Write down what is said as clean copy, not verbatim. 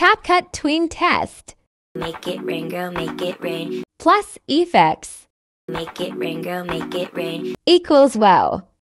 CapCut Tween test. Make it rain, girl, make it rain. Plus effects Make it rain, girl, make it rain. equals well.